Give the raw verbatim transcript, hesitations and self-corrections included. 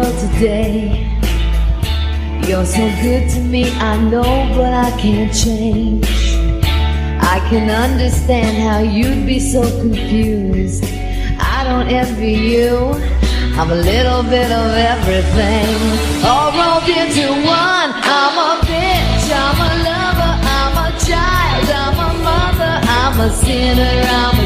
world today. You're so good to me, I know, but I can't change. I can understand how you'd be so confused. I don't envy you, I'm a little bit of everything, all rolled into one. I'm a bitch, I'm a lover, I'm a child, I'm a mother, I'm a sinner, I'm